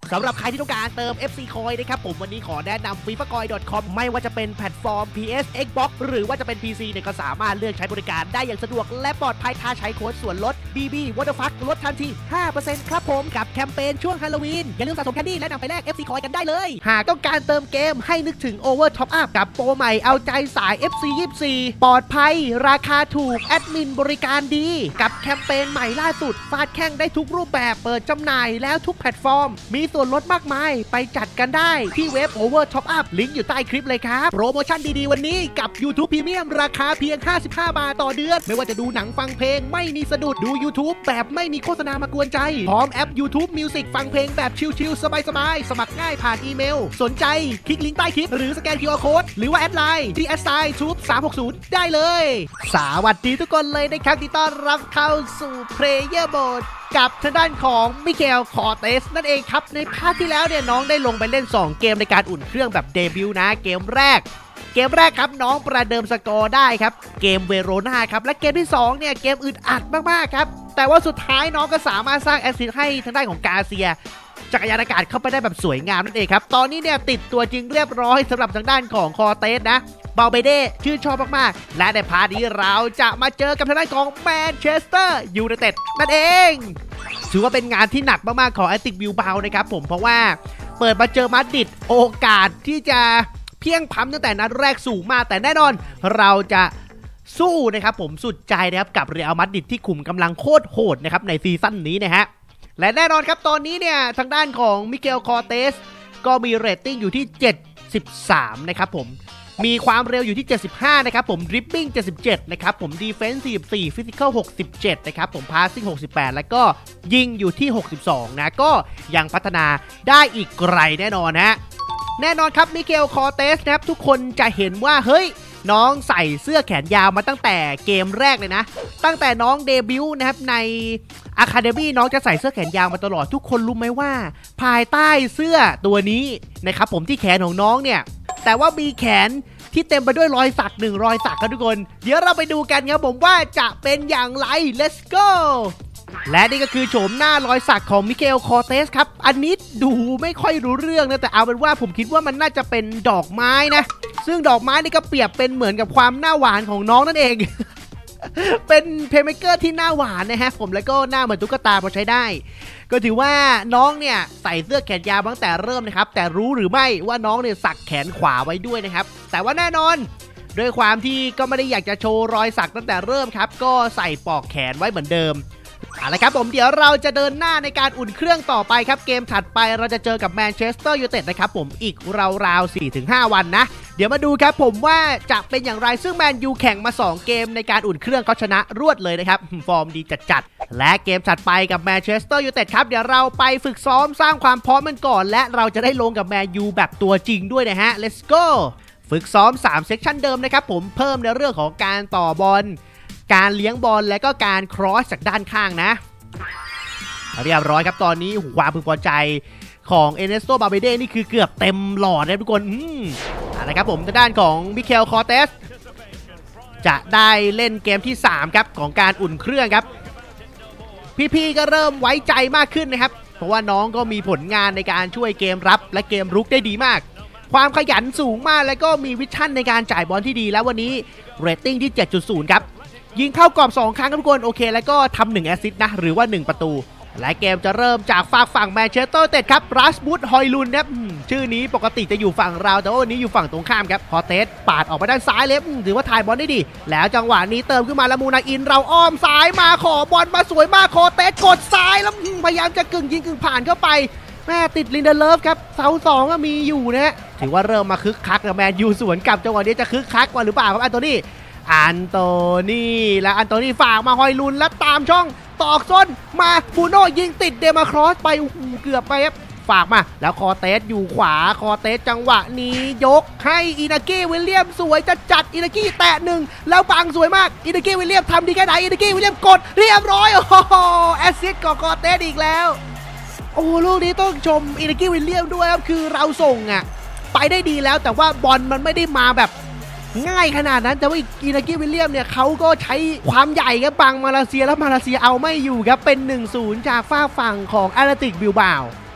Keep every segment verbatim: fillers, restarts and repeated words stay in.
สำหรับใครที่ต้องการเติม เอฟ ซี Coin นะครับผมวันนี้ขอแนะนำ ฟีฟ่าคอยน์ ดอท คอม ไม่ว่าจะเป็นแพลตฟอร์ม พี เอส Xbox หรือว่าจะเป็น พี ซี เนี่ยก็สามารถเลือกใช้บริการได้อย่างสะดวกและปลอดภัยถ้าใช้โค้ดส่วนลด บี บี What the fuck ลดทันที ห้าเปอร์เซ็นต์ ครับผมกับแคมเปญช่วงฮาโลวีนอย่าลืมสะสมแคนดี้และนำไปแลก เอฟ ซี Coin กันได้เลยหากต้องการเติมเกมให้นึกถึง Over Top Up กับโปรใหม่เอาใจสาย เอฟ ซี ยี่สิบสี่ ปลอดภัยราคาถูกแอดมินบริการดีกับแคมเปญใหม่ล่าสุดฟาดแข่งได้ทุกรูปแบบเปิดจำหน่ายแล้วทุกแพลตฟอร์มมีส่วนลดมากมายไปจัดกันได้ที่เว็บ Over Top Up ลิงก์อยู่ใต้คลิปเลยครับโปรโมชั่นดีๆวันนี้กับ YouTube Premium ราคาเพียงห้าสิบห้าบาทต่อเดือนไม่ว่าจะดูหนังฟังเพลงไม่มีสะดุดดู YouTube แบบไม่มีโฆษณามากวนใจพร้อมแอป YouTube Music ฟังเพลงแบบชิลๆสบายๆสมัครง่ายผ่านอีเมลสนใจคลิกลิงก์ใต้คลิปหรือสแกน คิว อาร์ Code หรือว่าแอดไลน์ที่ แอท ไซน์ ทูบ สามหกศูนย์ ได้เลยสวัสดีทุกคนเลยนะครับที่ต้อนรับเข้าสู่ Player Mode กับทางด้านของมิเกลคอร์เตสนั่นเองครับในพาร์ทที่แล้วเนี่ยน้องได้ลงไปเล่นสองเกมในการอุ่นเครื่องแบบเดบิวต์นะเกมแรกเกมแรกครับน้องประเดิมสกอร์ได้ครับเกมเวโรนาครับและเกมที่สองเนี่ยเกมอึดอัดมากๆครับแต่ว่าสุดท้ายน้องก็สามารถสร้างแอสซิสต์ให้ทางด้านของกาเซียจักรยานอากาศเข้าไปได้แบบสวยงามนั่นเองครับตอนนี้เนี่ยติดตัวจริงเรียบร้อยสำหรับทางด้านของคอร์เตสนะเบาเบเด้ชื่นชอบมากๆและในพาร์ทนี้เราจะมาเจอกับทางด้านของแมนเชสเตอร์ยูไนเต็ดนั่นเองถือว่าเป็นงานที่หนักมากๆของแอตติกบิลบานะครับผมเพราะว่าเปิดมาเจอมาดริดโอกาสที่จะเพียงพำตั้งแต่นัดแรกสูงมากแต่แน่นอนเราจะสู้นะครับผมสุดใจนะครับกับเรอัลมาดริดที่ขุมกำลังโคตรโหดนะครับในซีซั่นนี้นะฮะและแน่นอนครับตอนนี้เนี่ยทางด้านของมิเกลคอร์เตสก็มีเรตติ้งอยู่ที่เจ็ดสิบสามนะครับผมมีความเร็วอยู่ที่เจ็ดสิบห้านะครับผมดริปปิ้งเจ็ดสิบเจ็ดนะครับผมดีเฟนส์สี่สิบสี่ฟิสิคอลหกสิบเจ็ดนะครับผมพาสซิ่งหกสิบแปดแล้วก็ยิงอยู่ที่หกสิบสองนะก็ยังพัฒนาได้อีกไกลแน่นอนฮะแน่นอนครับมิเกลคอร์เตสนะครับทุกคนจะเห็นว่าเฮ้ยน้องใส่เสื้อแขนยาวมาตั้งแต่เกมแรกเลยนะตั้งแต่น้องเดบิวต์นะครับในอะคาเดมี่น้องจะใส่เสื้อแขนยาวมาตลอดทุกคนรู้ไหมว่าภายใต้เสื้อตัวนี้นะครับผมที่แขนของน้องเนี่ยแต่ว่ามีแขนที่เต็มไปด้วยรอยสักหนึ่งรอยสักครับทุกคนเดี๋ยวเราไปดูกันครับผมว่าจะเป็นอย่างไร let's go และนี่ก็คือโฉมหน้ารอยสักของมิเกลคอร์เตสครับอันนี้ดูไม่ค่อยรู้เรื่องนะแต่เอาเป็นว่าผมคิดว่ามันน่าจะเป็นดอกไม้นะซึ่งดอกไม้นี่ก็เปรียบเป็นเหมือนกับความหน้าหวานของน้องนั่นเอง เป็นเพลย์เมคเกอร์ที่หน้าหวานนะฮะผมแล้วก็หน้าเหมือนตุ๊กตาพอใช้ได้ก็ถือว่าน้องเนี่ยใส่เสื้อแขนยาวตั้งแต่เริ่มนะครับแต่รู้หรือไม่ว่าน้องเนี่ยสักแขนขวาไว้ด้วยนะครับแต่ว่าแน่นอนด้วยความที่ก็ไม่ได้อยากจะโชว์รอยสักตั้งแต่เริ่มครับก็ใส่ปลอกแขนไว้เหมือนเดิมเอาละครับผมเดี๋ยวเราจะเดินหน้าในการอุ่นเครื่องต่อไปครับเกมถัดไปเราจะเจอกับแมนเชสเตอร์ยูไนเต็ดนะครับผมอีกราวๆ สี่ถึงห้า วันนะเดี๋ยวมาดูครับผมว่าจะเป็นอย่างไรซึ่งแมนยูแข่งมาสองเกมในการอุ่นเครื่องเขาชนะรวดเลยนะครับฟอร์มดีจัดๆและเกมถัดไปกับแมนเชสเตอร์ยูไนเต็ดครับเดี๋ยวเราไปฝึกซ้อมสร้างความพร้อมกันก่อนและเราจะได้ลงกับแมนยูแบบตัวจริงด้วยนะฮะ let's go ฝึกซ้อมสามเซกชันเดิมนะครับผมเพิ่มในเรื่องของการต่อบอลการเลี้ยงบอลและก็การครอสจากด้านข้างนะเรียบร้อยครับตอนนี้ความพึงพอใจของเอเนสโตบาเบเด้นี่คือเกือบเต็มหลอดนะทุกคนอืมนะครับผมทางด้านของมิเกลคอร์เตสจะได้เล่นเกมที่สามครับของการอุ่นเครื่องครับพี่ๆก็เริ่มไว้ใจมากขึ้นนะครับเพราะว่าน้องก็มีผลงานในการช่วยเกมรับและเกมรุกได้ดีมากความขยันสูงมากและก็มีวิชั่นในการจ่ายบอลที่ดีแล้ววันนี้เรตติ้งที่ เจ็ดจุดศูนย์ ครับยิงเข้ากรอบสองครั้งครับทุกคนโอเคแล้วก็ทำหนึ่งแอสซิสต์นะหรือว่าหนึ่งประตูและเกมจะเริ่มจากฝั่งฝั่งแมนเชสเตอร์ยูไนเต็ดครับรัสมุดฮอยลุนครับชื่อนี้ปกติจะอยู่ฝั่งเราแต่ว่าวันนี้อยู่ฝั่งตรงข้ามครับคอร์เตสปาดออกไปด้านซ้ายเลยถือว่าถ่ายบอลได้ดีแล้วจังหวะนี้เติมขึ้นมาแล้วมูนาอินเราอ้อมซ้ายมาขอบอลมาสวยมากคอร์เตสกดซ้ายแล้วพยายามจะกึ่งยิงกึ่งผ่านเข้าไปแม่ติดลินเดเลฟครับเสาสองก็มีอยู่นะถือว่าเริ่มมาคึกคักกับแมนยูสวนกลับจังหวะนี้จะคึกคักกว่าหรือเปล่าครับอันโตนี่อันโตนี่และอันโตนี่ฝากมาฮอยลุนและตามช่องตอกส้นมาบูโน่ยิงติดเดมาครอสไปเกือบไปครับฝากมาแล้วคอร์เตสอยู่ขวาคอร์เตสจังหวะนี้ยกให้อินากี้วิลเลียมสวยจะจัดอินากี้แตะหนึ่งแล้วบังสวยมากอินากี้วิลเลียมทำดีแค่ไหนอินากี้วิลเลียมกดเรียบร้อยโอ้โหแอสซิสต์ของคอร์เตสอีกแล้วโอ้ลูกนี้ต้องชมอินากี้วิลเลียมด้วยครับคือเราส่งอ่ะไปได้ดีแล้วแต่ว่าบอลมันไม่ได้มาแบบง่ายขนาดนั้นแต่ว่าอินากี้วิลเลียมเนี่ยเขาก็ใช้ความใหญ่ครับบังมาเลเซียแล้วมาเลเซียเอาไม่อยู่ครับเป็น หนึ่งศูนย์ จากฝ้าฝั่งของแอตเลติกบิลบาโอ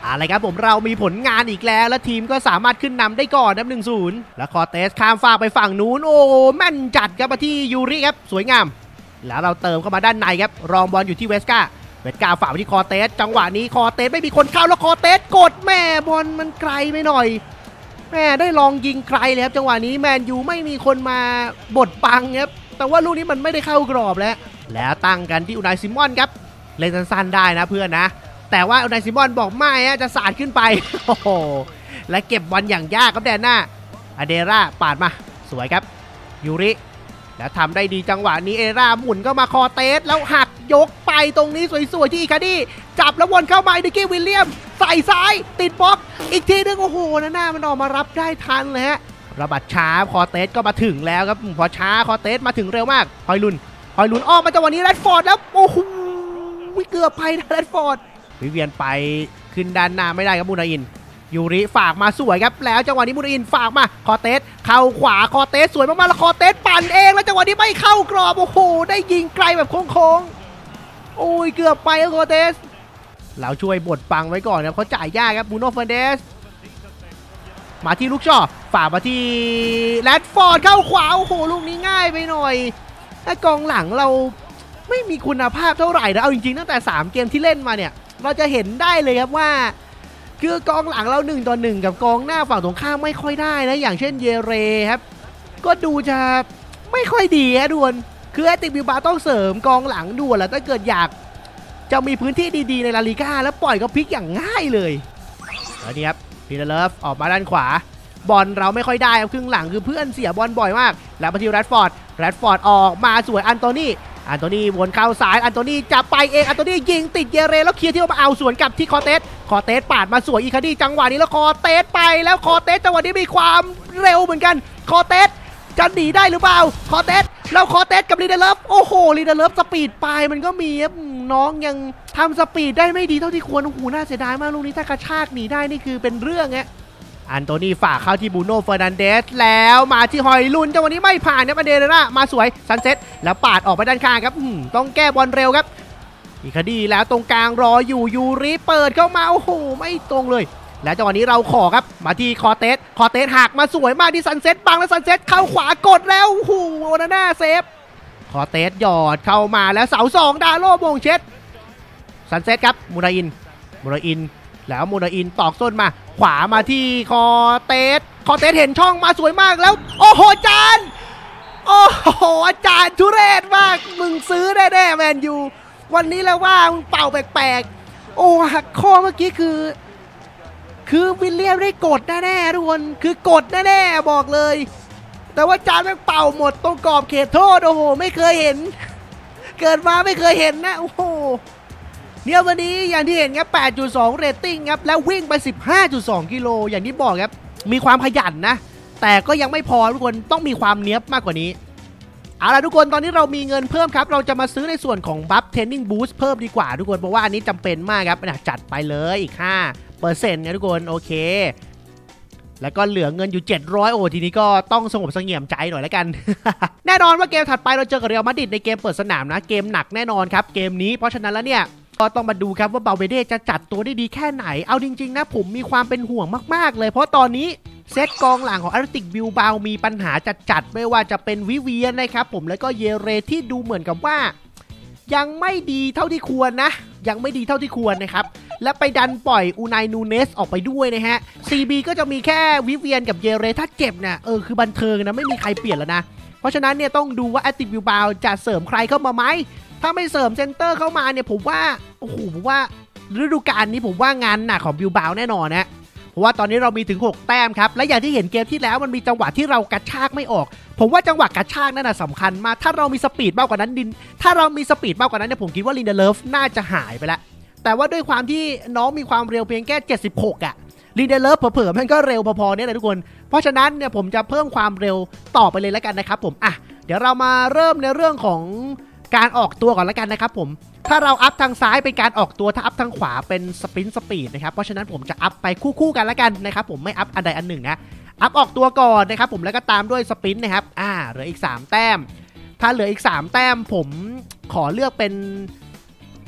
อะไรครับผมเรามีผลงานอีกแล้วและทีมก็สามารถขึ้นนำได้ก่อนนะหนึ่งศูนย์แล้วคอเตสข้ามฟากไปฝั่งนู้นโอ้แม่นจัดครับมาที่ยูริครับสวยงามแล้วเราเติมเข้ามาด้านในครับรองบอลอยู่ที่เวสกาเวสกาฝากไปที่คอเตสจังหวะนี้คอเตสไม่มีคนเข้าแล้วคอเตสกดแม่บอลมันไกลไปหน่อยแม่ได้ลองยิงไกลเลยครับจังหวะนี้แมนยูไม่มีคนมาบดบังครับแต่ว่าลูกนี้มันไม่ได้เข้ากรอบแล้วแล้วตั้งกันที่อุนายซิมอนครับเล่นสั้นๆได้นะเพื่อนนะแต่ว่าอุนายซิมอนบอกไม่จะสาดขึ้นไปโอ้โหและเก็บบอลอย่างยากครับแดนหน้าอเดร่าปาดมาสวยครับยูริแล้วทำได้ดีจังหวะนี้เอร่าหมุนก็มาคอเตสแล้วหักยกไปตรงนี้สวยๆที่อีคาดี้จับแล้ววนเข้ามาดิกกี้วิลเลียมใส่ซ้ายติดบล็อกอีกทีนึงโอ้โหนะหน้ามันออกมารับได้ทันเลยฮะระบาดช้าคอเตสก็มาถึงแล้วครับพอช้าคอเตสมาถึงเร็วมากฮอยลุนฮอยลุนออกมาจังหวะนี้แรดฟอร์ดแล้วโอ้โหเกือบไปนะแรดฟอร์ดวิเวียนไปขึ้นด้านหน้าไม่ได้ครับมูนาอินยูริฝากมาสวยครับแล้วจังหวะนี้มูนาอินฝากมาคอเตสเข้าขวาคอเตสสวยมากๆแล้วคอเตสปั่นเองแล้วจังหวะนี้ไม่เข้ากรอบโอ้โหได้ยิงไกลแบบโค้งๆโอ้ยเกือบไปแล้วคอเตสเราช่วยบดปังไว้ก่อนครับเขาจ่ายยากครับบูโน่เฟอร์เดสมาที่ลูกช่อฝากมาที่แรดฟอร์ดเข้าขวาโอ้โหลูกนี้ง่ายไปหน่อยแต่กองหลังเราไม่มีคุณภาพเท่าไหร่นะเอาจริงๆตั้งแต่สามเกมที่เล่นมาเนี่ยเราจะเห็นได้เลยครับว่าคือกองหลังเราหนึ่งต่อหนึ่งกับกองหน้าฝั่งตรงข้ามไม่ค่อยได้นะอย่างเช่นเยเรครับก็ดูจะไม่ค่อยดีฮะด่วนคือแอตติบิลบาต้องเสริมกองหลังด่วนแล้วถ้าเกิดอยากจะมีพื้นที่ดีๆในลาลิก้าแล้วปล่อยก็พลิกอย่างง่ายเลยแล้วนี่ครับพีเตอร์เลิฟออกมาด้านขวาบอลเราไม่ค่อยได้ครับครึ่งหลังคือเพื่อนเสียบอลบ่อยมากแล้วมาที่แรดฟอร์ดแรดฟอร์ดออกมาสวยอันโตนี่อันโตนี่วนเข้าซ้ายอันโตนี่จะไปเองอันโตนี่ยิงติดเยเรแล้วเคลียร์ที่มาเอาสวนกลับที่คอเตสคอเตสปาดมาสวยอีคาดี้จังหวะนี้แล้วคอเตสไปแล้วคอเตสจังหวะนี้มีความเร็วเหมือนกันคอเตสจะหนีได้หรือเปล่าคอเตสแล้วคอเตสกับลีเดเลฟโอ้โหลีเดเลฟสปีดปลายมันก็มีครับน้องยังทำสปีดได้ไม่ดีเท่าที่ควรโอ้โหน่าเสียดายมากลูกนี้ถ้ากระชากหนีได้นี่คือเป็นเรื่องไงอันโตนี่ฝากเข้าที่บูโน่เฟอร์นันเดสแล้วมาที่ฮอยลุนจังหวะนี้ไม่ผ่านครับอเดเรน่ามาสวยซันเซ็ตแล้วปาดออกไปด้านข้างครับต้องแก้บอลเร็วครับอีคาดี้แล้วตรงกลางรออยู่ยูริเปิดเข้ามาโอ้โหไม่ตรงเลยแล้วจังหวะนี้เราขอครับมาที่คอเตสคอเตสหักมาสวยมากที่ซันเซ็ตบังแล้วซันเซ็ตเข้าขวากดแล้วโอ้โหโอนาน่าเซฟคอเตสหยอดเข้ามาแล้วเสาสองดาโล่โมงเช็ดซันเซ็ตครับมูนาอินมูนาอินแล้วมูนาอินตอกส้นมาขวามาที่คอเตสคอเตสเห็นช่องมาสวยมากแล้วโอ้โหจานโอ้โหอาจารย์ทุเรศมากมึงซื้อแน่ๆแมนยูวันนี้แล้วว่ามึงเป่าแปลกๆโอ้หักข้อเมื่อกี้คือคือวิลเลียมได้กดแน่ๆทุกคนคือกดแน่ๆบอกเลยแต่ว่าจานแม่งเป่าหมดตรงกรอบเขตโทษโอ้โหไม่เคยเห็นเกิดมาไม่เคยเห็นนะโอ้โหเนี่ยวันนี้อย่างที่เห็นครับ แปดจุดสอง เรตติ้งครับแล้ววิ่งไป สิบห้าจุดสอง กิโลอย่างที่บอกครับมีความขยันนะแต่ก็ยังไม่พอทุกคนต้องมีความเนี้ยบมากกว่านี้เอาล่ะทุกคนตอนนี้เรามีเงินเพิ่มครับเราจะมาซื้อในส่วนของบัฟเทรนนิ่งบูสต์เพิ่มดีกว่าทุกคนเพราะว่าอันนี้จำเป็นมากครับจัดไปเลยอีก ห้าเปอร์เซ็นต์ นะทุกคนโอเคแล้วก็เหลือเงินอยู่เจ็ดร้อยโอ้ทีนี้ก็ต้องสงบเสงี่ยมใจหน่อยแล้วกัน แน่นอนว่าเกมถัดไปเราเจอกับเรอัลมาดริดในเกมเปิดสนามนะเกมหนักแน่นอนครับเกมนี้เพราะฉะนั้นแล้วเนี่ยก็ต้องมาดูครับว่าเบาเบเดจะจัดตัวได้ดีแค่ไหนเอาจริงๆนะผมมีความเป็นห่วงมากๆเลยเพราะตอนนี้เซตกองหลังของแอตเลติกบิลบามีปัญหาจัดๆไม่ว่าจะเป็นวิเวียนนะครับผมแล้วก็เยเรที่ดูเหมือนกับว่ายังไม่ดีเท่าที่ควรนะยังไม่ดีเท่าที่ควรนะครับและไปดันปล่อยอูไนนูเนสออกไปด้วยนะฮะ ซี บี ก็จะมีแค่วิเวียนกับเยเรถ้าเจ็บเนี่ยเออคือบันเทิงนะไม่มีใครเปลี่ยนแล้วนะเพราะฉะนั้นเนี่ยต้องดูว่าแอตเลติกบิลบาจะเสริมใครเข้ามาไหมถ้าไม่เสริมเซนเตอร์เข้ามาเนี่ยผมว่าโอ้โหผมว่าฤดูกาลนี้ผมว่างานหนักของบิลบาแน่นอนนะเพราะว่าตอนนี้เรามีถึงหกแต้มครับและอย่างที่เห็นเกมที่แล้วมันมีจังหวะที่เรากระชากไม่ออกผมว่าจังหวะกระชากนั่นน่ะสำคัญมากถ้าเรามีสปีดมากกว่านั้นดินถ้าเรามีสปีดมากกว่านั้นเนี่ยผมคิดว่าลินเดเลฟน่าจะหายไปแล้วแต่ว่าด้วยความที่น้องมีความเร็วเพียงแค่เจ็ดสิบหกอ่ะลินเดเลฟเผลอๆมันก็เร็วพอๆเนี่ยแหละทุกคนเพราะฉะนั้นเนี่ยผมจะเพิ่มความเร็วต่อไปเลยแล้วกันนะครับผมอ่ะเดี๋ยวเรามาเริ่มในเรื่องของการออกตัวก่อนแล้วกันนะครับผมถ้าเราอัพทางซ้ายเป็นการออกตัวถ้าอัพทางขวาเป็นสปรินต์สปีดนะครับเพราะฉะนั้นผมจะอัพไปคู่ๆกันแล้วกันนะครับผมไม่อัพอันใดอันหนึ่งนะอัพออกตัวก่อนนะครับผมแล้วก็ตามด้วยสปรินต์นะครับอ่าเหลืออีกสามแต้มถ้าเหลืออีกสามแต้มผมขอเลือกเป็น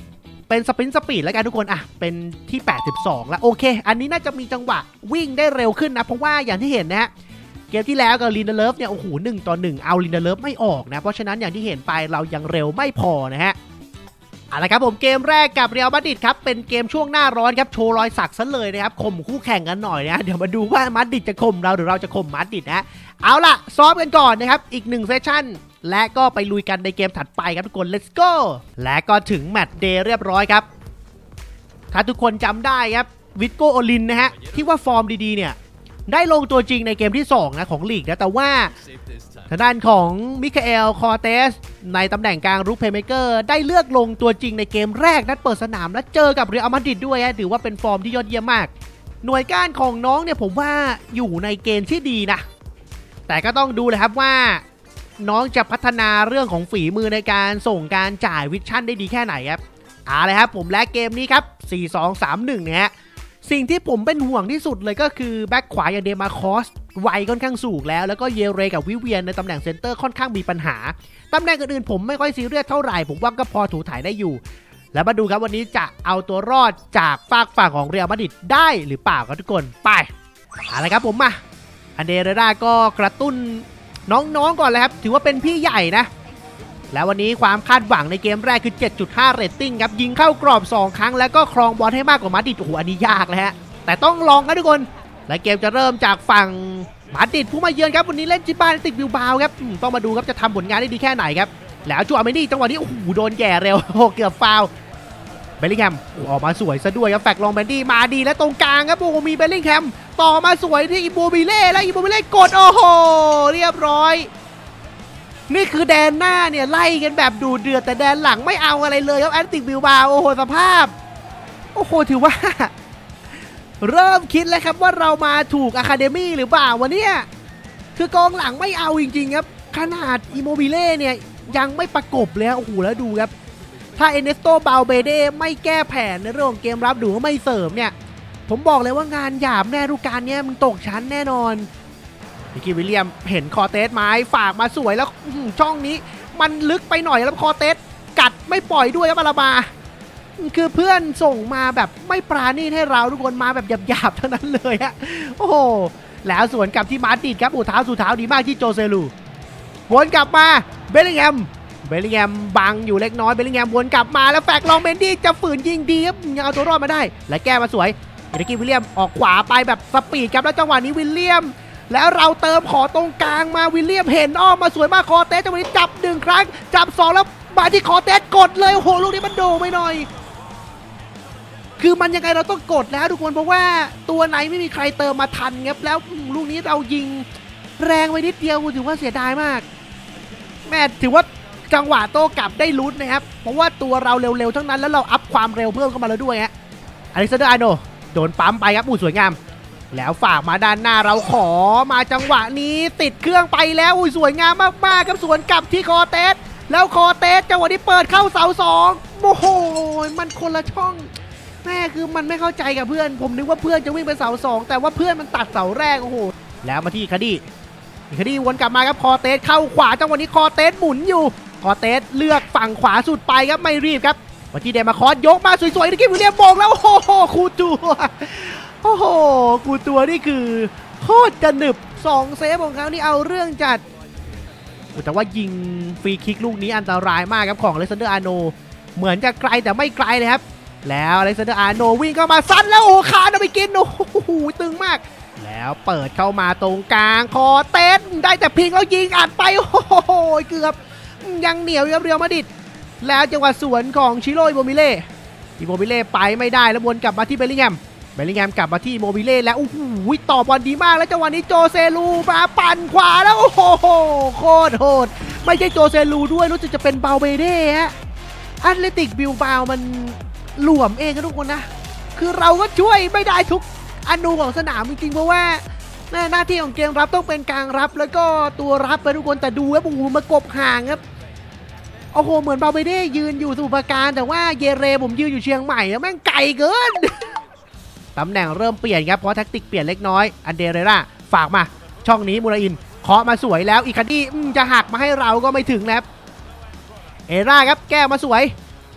เป็นสปรินต์สปีดแล้วกันทุกคนอ่ะเป็นที่แปดสิบสองแล้วโอเคอันนี้น่าจะมีจังหวะวิ่งได้เร็วขึ้นนะเพราะว่าอย่างที่เห็นนะฮะเกมที่แล้วกับลินเดเลฟเนี่ยโอ้โหหนึ่งต่อหนึ่งเอาลินเดเลฟไม่ออกนะเพราะฉะนั้นอย่างที่เห็นไปเรายังเร็วไม่พอนะฮะเอาละครับผมเกมแรกกับเรอัลมาดริดครับเป็นเกมช่วงหน้าร้อนครับโชว์รอยสักซะเลยนะครับข่มคู่แข่งกันหน่อยนะเดี๋ยวมาดูว่ามาดริดจะข่มเราหรือเราจะข่มมาดริดนะเอาล่ะซ้อมกันก่อนนะครับอีกหนึ่งเซสชั่นและก็ไปลุยกันในเกมถัดไปครับทุกคน let's go และก็ถึงแมตช์เดย์เรียบร้อยครับถ้าทุกคนจำได้ครับวิโกโอลินนะฮะที่ว่าฟอร์มดีๆเนี่ยได้ลงตัวจริงในเกมที่สองนะของลีกนะแต่ว่าทางด้านของมิคาเอลคอร์เตสในตำแหน่งกลางรุกเพลย์เมเกอร์ได้เลือกลงตัวจริงในเกมแรกนัดเปิดสนามและเจอกับเรอัลมาดริดด้วยฮะถือว่าเป็นฟอร์มที่ยอดเยี่ยมมากหน่วยก้านของน้องเนี่ยผมว่าอยู่ในเกณฑ์ที่ดีนะแต่ก็ต้องดูเลยครับว่าน้องจะพัฒนาเรื่องของฝีมือในการส่งการจ่ายวิชั่นได้ดีแค่ไหนครับเอาเลยครับผมและเกมนี้ครับสี่ สอง สาม หนึ่งเนี่ยฮะสิ่งที่ผมเป็นห่วงที่สุดเลยก็คือแบ็คขวาอย่างเดมาคอสไวค่อนข้างสูงแล้วแล้วก็เยเรกับวิเวียนในตำแหน่งเซนเตอร์ค่อนข้างมีปัญหาตำแหน่งอื่นๆผมไม่ค่อยซีเรียสเท่าไหร่ผมว่าก็พอถูถ่ายได้อยู่แล้วมาดูครับวันนี้จะเอาตัวรอดจากฝากฝั่งของเรอัลมาดริดได้หรือเปล่าครับทุกคนไปเอาละครับผมมาอันเดเรราก็กระตุ้นน้องๆก่อนเลยครับถือว่าเป็นพี่ใหญ่นะแล้ววันนี้ความคาดหวังในเกมแรกคือ เจ็ดจุดห้า เรตติ้งครับยิงเข้ากรอบสองครั้งแล้วก็ครองบอลให้มากกว่ามาดริดโอ้โหอันนี้ยากเลยฮะแต่ต้องลองครับทุกคนและเกมจะเริ่มจากฝั่งมาดริดผู้มาเยือนครับวันนี้เล่นที่บ้านติดบิลบาวครับต้องมาดูครับจะทำผลงานได้ดีแค่ไหนครับแล้วจูอาเมนี่จังหวะนี้โอ้โหโดนแย่เร็วโอ้เกือบฟาวเบลลิงแฮมออกมาสวยซะด้วยครับแฟกลองแบนดี้มาดีและตรงกลางครับโอ้โหมีเบลลิงแฮมต่อมาสวยที่อิโมบิเล่และอิโมบิเล่กดโอ้โหเรียบร้อยนี่คือแดนหน้าเนี่ยไล่กันแบบดูเดือดแต่แดนหลังไม่เอาอะไรเลยครับแอนติบิลบาวโอ้โหสภาพโอ้โหถือว่าเริ่มคิดแล้วครับว่าเรามาถูกอะคาเดมี่หรือเปล่าวันนี้คือกองหลังไม่เอาจริงๆครับขนาดอิโมบิเล่เนี่ยยังไม่ประกบเลยโอ้โหแล้วดูครับถ้าเอเนสโตบาลเบเดไม่แก้แผนในเรื่องของเกมรับดูว่าไม่เสริมเนี่ยผมบอกเลยว่างานหยาบแน่ฤดูกาลนี้มันตกชั้นแน่นอนนิกกี้วิลเลียมเห็นคอเตสไม้ฝากมาสวยแล้วช่องนี้มันลึกไปหน่อยแล้วคอเตสกัดไม่ปล่อยด้วยครับอาราบาคือเพื่อนส่งมาแบบไม่ปราณีตให้เราทุกคนมาแบบหยาบๆทั้งนั้นเลยฮะโอ้โหแล้วสวนกลับที่มาดริดครับโอ้เท้าสู่เท้าดีมากที่โจเซลูวนกลับมาเบลลิงแฮมเบลลิงแฮมบังอยู่เล็กน้อยเบลลิงแฮมวนกลับมาแล้วแฟกลองเบนดี้จะฝืนยิงดีครับยังเอาตัวรอดมาได้และแก้มาสวยนิกกี้วิลเลียมออกขวาไปแบบสปีดครับแล้วจังหวะนี้วิลเลียมแล้วเราเติมขอตรงกลางมาวิลเลียมเห็นอ้อมมาสวยมากคอเตสจังหวะนี้จับหนึ่งครั้งจับสองแล้วมาที่คอเตสกดเลยโอ้โหลูกนี้มันโดไปหน่อยคือมันยังไงเราต้องกดแล้วทุกคนเพราะว่าตัวไหนไม่มีใครเติมมาทันครับแล้วลูกนี้เรายิงแรงไปนิดเดียวถือว่าเสียดายมากแม่ถือว่าจังหวะโต้กลับได้ลุ้นนะครับเพราะว่าตัวเราเร็วๆทั้งนั้นแล้วเราอัพความเร็วเพิ่มเข้ามาแล้วด้วยฮะอเล็กซานเดอร์อาร์โนโดนปั๊มไปครับอู้สวยงามแล้วฝากมาด้านหน้าเราขอมาจังหวะนี้ติดเครื่องไปแล้วอุ้ยสวยงามมากๆครับสวนกลับที่คอเตสแล้วคอเตสจังหวะนี้เปิดเข้าเสาสองโอ้โหมันคนละช่องแม่คือมันไม่เข้าใจกับเพื่อนผมนึกว่าเพื่อนจะวิ่งไปเสาสองแต่ว่าเพื่อนมันตัดเสาแรกโอ้โหแล้วมาที่คดีคดีวนกลับมาครับคอเตสเข้าขวาจังหวะนี้คอเตสหมุนอยู่คอเตสเลือกฝั่งขวาสุดไปครับไม่รีบครับมาที่เดมาคอสยกมาสวยๆนิกกี้วิลเลียมมงแล้วโอ้โหคูตัวโอ้โหคูตัวนี่คือโคตรกระหนึบสองเซฟของเขานี่เอาเรื่องจัดแต่ว่ายิงฟรีคิกลูกนี้อันตรายมากครับของอเล็กซานเดอร์อาร์โนเหมือนจะไกลแต่ไม่ไกลเลยครับแล้วอเล็กซานเดอร์อาร์โนวิ่งเข้ามาซัดแล้วโอ้คานเอาไปกินโอ้โหตึงมากแล้วเปิดเข้ามาตรงกลางคอเตสได้แต่พิงแล้วยิงอัดไปโอ้โหเกือบยังเหนียวครับเรียวมาดริดแล้วจังหวะสวนของชิโร่อิโมบิเล่อิโมบิเล่ไปไม่ได้แล้ววนกลับมาที่เบลลิงแฮมเบลลิงแฮมกลับมาที่อิโมบิเล่แล้วโอ้โหต่อบอลดีมากแล้วจังหวะนี้โจเซลูมาปั่นขวาแล้วโอ้โหโคตรโหดไม่ใช่โจเซลูด้วยรู้สึกจะเป็นเบาเบเด้ฮะแอตเลติกบิลบาวมันหลวมเองนะทุกคนนะคือเราก็ช่วยไม่ได้ทุกอนูของสนามจริงๆเพราะว่าหน้าที่ของเกมรับต้องเป็นกลางรับแล้วก็ตัวรับไปทุกคนแต่ดูครับโอ้โหมากบห่างครับโอ้โหเหมือนบาเบเด้ยืนอยู่สมุทรปราการแต่ว่าเยเรผมยืนอยู่เชียงใหม่แล้วแม่งไกลเกินตำแหน่งเริ่มเปลี่ยนครับเพราะแท็กติกเปลี่ยนเล็กน้อยอันเดเรราฝากมาช่องนี้มูราอินเคาะมาสวยแล้วอีกคดีจะหักมาให้เราก็ไม่ถึงนะครับเอราครับแก้มาสวย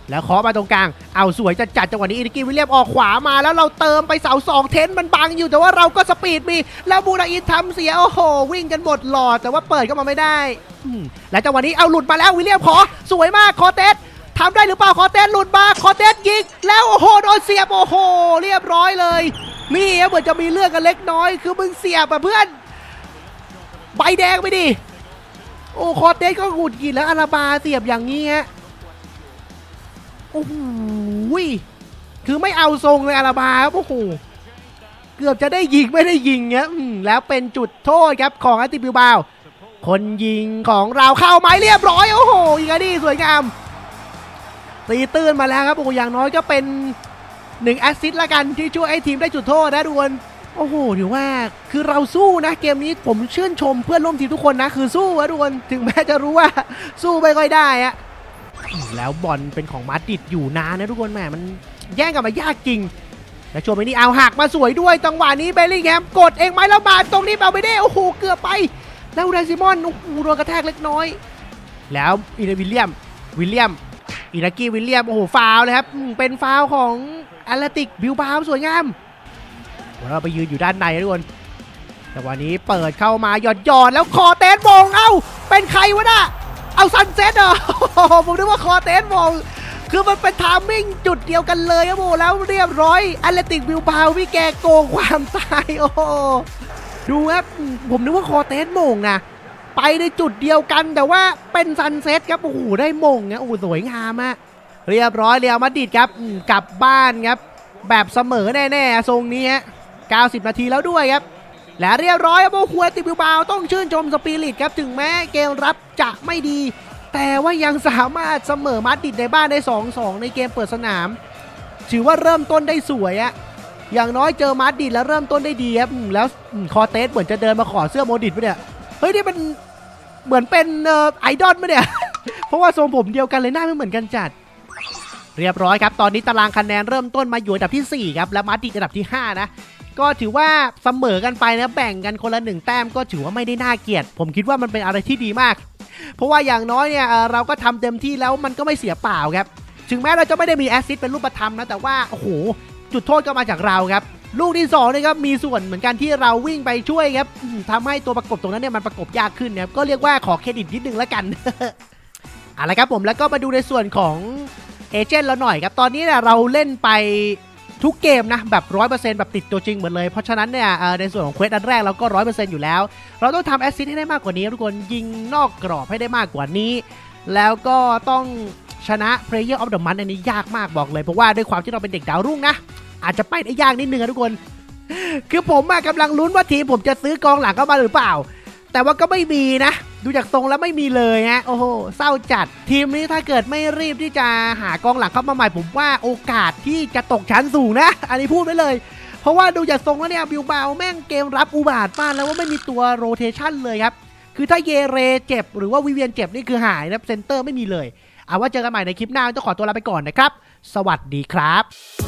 แล้วเคาะมาตรงกลางเอาสวยจัดจัดจังหวะนี้อินิกี้วิลเลียมออกขวามาแล้วเราเติมไปเสาสองเทนมันบังอยู่แต่ว่าเราก็สปีดมีแล้วบูราอินทำเสียโอ้โหวิ่งกันหมดหลอดแต่ว่าเปิดเข้ามาไม่ได้และจังหวะนี้เอาหลุดมาแล้ววิลเลียมขอสวยมากคอเตสทำได้หรือเปล่าคอเตสหลุดมาคอเตสยิงแล้วโอ้โหโดนเสียบโอ้โหเรียบร้อยเลยนี่เหมือนจะมีเรื่องกันเล็กน้อยคือมึงเสียบอะเพื่อนใบแดงไปดิโอ้คอเตสก็หงุดหงิดแล้วอาราบาเสียบอย่างนี้ฮะโอ้โหคือไม่เอาทรงเลยอาราบาครับโอ้โหเกือบจะได้ยิงไม่ได้ยิงเงี้ยแล้วเป็นจุดโทษครับของอาร์ติบิลบาวคนยิงของเราเข้าไม้เรียบร้อยโอ้โหยิงดีสวยงามตีตื้นมาแล้วครับโอ้อย่างน้อยก็เป็นหนึ่งแอสซิสต์ละกันที่ช่วยให้ทีมได้จุดโทษนะทุกคนโอ้โหถือว่าคือเราสู้นะเกมนี้ผมชื่นชมเพื่อนร่วมทีมทุกคนนะคือสู้นะทุกคนถึงแม้จะรู้ว่าสู้ไม่ค่อยได้อะแล้วบอลเป็นของมาดริดอยู่นานนะทุกคนแหมมันแย่งกันมายากจริงและช่วงนี้เอาหักมาสวยด้วยจังหวะนี้เบลลิงแฮมกดเองไหมแล้วมาตรงนี้เอาไปได้โอ้โหเกือบไปแล้วไดซิมอนโอ้โหโดนกระแทกเล็กน้อยแล้วอินวิลเลียมวิลเลียมอินากี้วิลเลียมโอ้โหฟาวเลยครับเป็นฟาวของแอตเลติกบิลบาวสวยงามเราไปยืนอยู่ด้านในทุกคนแต่วันนี้เปิดเข้ามาหยอดหยอดแล้วคอเตสมงเอ้าเป็นใครวะน่ะเอาซันเซ็ตเหรอผมนึกว่าคอเตสมงคือมันเป็นไทมิ่งจุดเดียวกันเลยครับโอ้แล้วเรียบร้อยแอตเลติกบิลบาวพี่แกโกงความตายโอ้ดูครับผมนึกว่าคอเตสมงนะไปในจุดเดียวกันแต่ว่าเป็นซันเซ็ตครับโอ้โหได้มงนะโอ้สวยงามอะเรียบร้อยเรียลมาดริดครับกลับบ้านครับแบบเสมอแน่ๆทรงนี้ฮะเก้าสิบนาทีแล้วด้วยครับและเรียบร้อยครับโอ้โหติบิลบาวต้องชื่นชมสปิริตครับถึงแม้เกมรับจะไม่ดีแต่ว่ายังสามารถเสมอมาดริดในบ้านได้ สองสอง ในเกมเปิดสนามถือว่าเริ่มต้นได้สวยอะอย่างน้อยเจอมาดริดแล้วเริ่มต้นได้ดีครับแล้วคอเตสเหมือนจะเดินมาขอเสื้อโมดริตปะเนี่ยเฮ้ยนี่มันเหมือนเป็นไอดอลปะเนี่ย เพราะว่าทรงผมเดียวกันเลยหน้าไม่เหมือนกันจัดเรียบร้อยครับตอนนี้ตารางคะแนนเริ่มต้นมาอยู่อันดับที่สี่ครับและมาดริดอันดับที่ห้านะก็ถือว่าเสมอกันไปนะแบ่งกันคนละหนึ่งแต้มก็ถือว่าไม่ได้น่าเกลียดผมคิดว่ามันเป็นอะไรที่ดีมากเพราะว่าอย่างน้อยเนี่ยเราก็ทำเต็มที่แล้วมันก็ไม่เสียเปล่าครับถึงแม้เราจะไม่ได้มีแอสซิสต์เป็นรูปธรรมนะแต่ว่าโอ้โหจุดโทษก็มาจากเราครับลูกที่สองนี่ครับมีส่วนเหมือนกันที่เราวิ่งไปช่วยครับทำให้ตัวประกบตรงนั้นเนี่ยมันประกบยากขึ้นเนี่ยก็เรียกว่าขอเครดิตนิดนึงแล้วกัน อะไรครับผมแล้วก็มาดูในส่วนของเอเจนต์เราหน่อยครับตอนนี้เนี่ยเราเล่นไปทุกเกมนะแบบ ร้อยเปอร์เซ็นต์ แบบติดตัวจริงเหมือนเลยเพราะฉะนั้นเนี่ยในส่วนของเควสอันแรกเราก็ ร้อยเปอร์เซ็นต์ อยู่แล้วเราต้องทำแอสซิสต์ให้ได้มากกว่านี้ทุกคนยิงนอกกรอบให้ได้มากกว่านี้แล้วก็ต้องชนะ Player of the Month อันนี้ยากมากบอกเลยเพราะว่าด้วยความที่เราเป็นเด็กดาวรุ่งนะอาจจะไปได้ยากนิดนึงนะทุกคนคือผมกำลังลุ้นว่าทีมผมจะซื้อกองหลังเข้ามาหรือเปล่าแต่ว่าก็ไม่มีนะดูจากทรงแล้วไม่มีเลยฮะโอ้โหเศร้าจัดทีมนี้ถ้าเกิดไม่รีบที่จะหากองหลังเข้ามาใหม่ผมว่าโอกาสที่จะตกชั้นสูงนะอันนี้พูดไว้เลยเพราะว่าดูจากทรงแล้วเนี่ยบิลบาวแม่งเกมรับอุบาทมากแล้วว่าไม่มีตัวโรเทชันเลยครับคือถ้าเยเรเจ็บหรือว่าวิเวียนเจ็บนี่คือหายนะเซนเตอร์ไม่มีเลยเอาว่าเจอกันใหม่ในคลิปหน้าต้องขอตัวลาไปก่อนนะครับสวัสดีครับ